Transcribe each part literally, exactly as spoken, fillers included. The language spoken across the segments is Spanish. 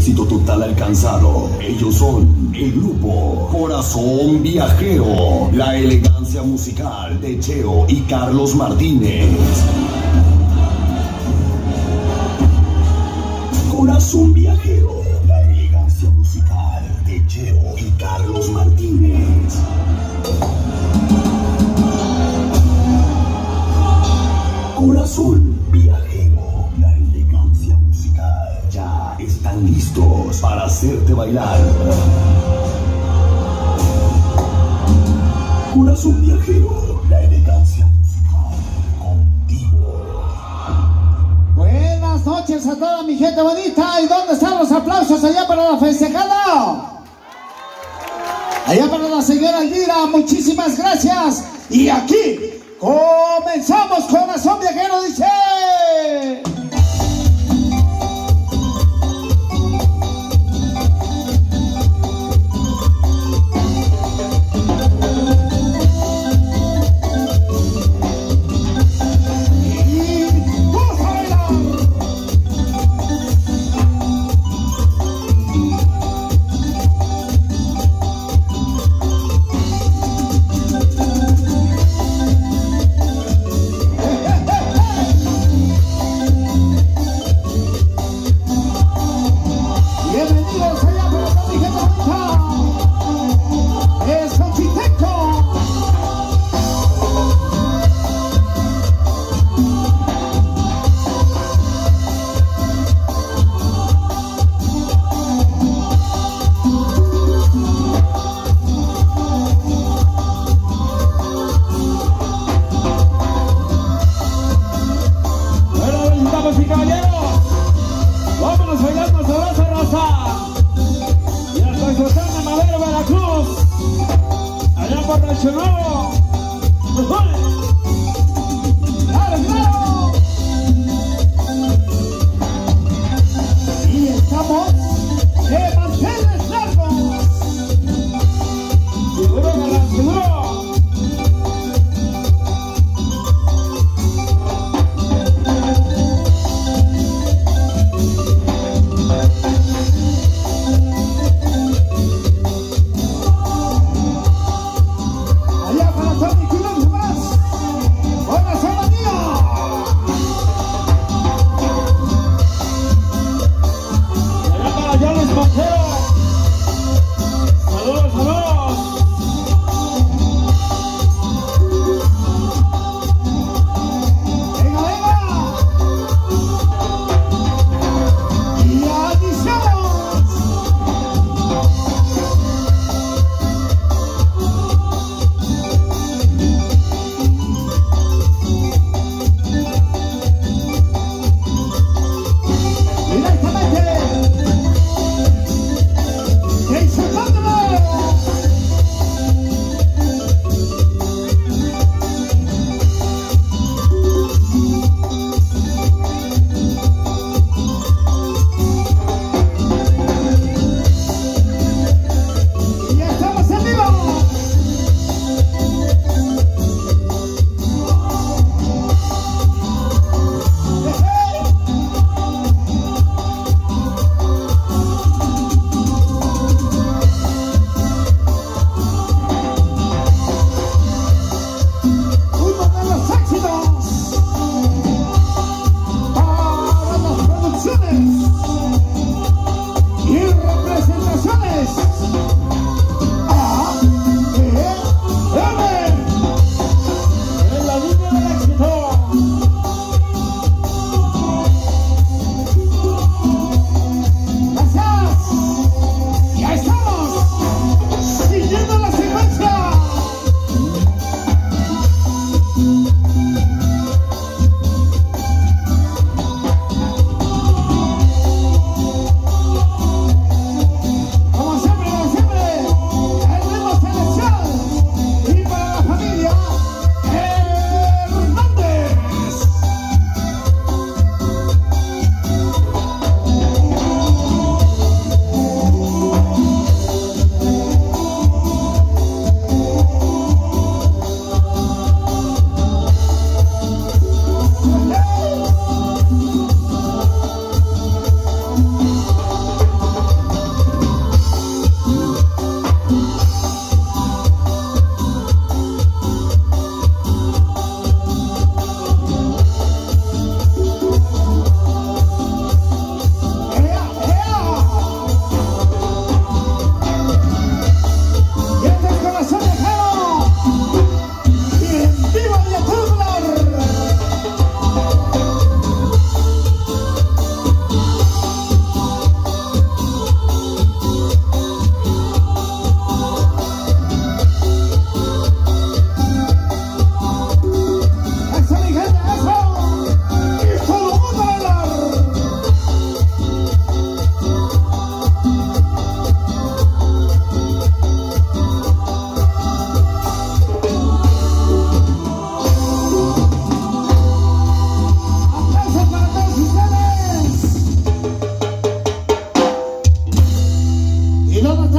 éxito total alcanzado. Ellos son el grupo Corazón Viajero, la elegancia musical de Cheo y Carlos Martínez. Corazón Viajero, la elegancia musical de Cheo y Carlos Martínez. Corazón Viajero, la elegancia musical. Ya están listos para hacerte bailar. Corazón Viajero, la elegancia musical contigo. Buenas noches a toda mi gente bonita. ¿Y dónde están los aplausos allá para la festejada? Allá para la señora Elvira, muchísimas gracias. Y aquí comenzamos. Corazón Viajero dice...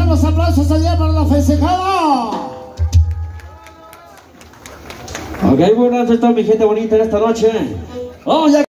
están los aplausos allá para la festejada? Ok, buenas noches a toda mi gente bonita en esta noche. Vamos ya.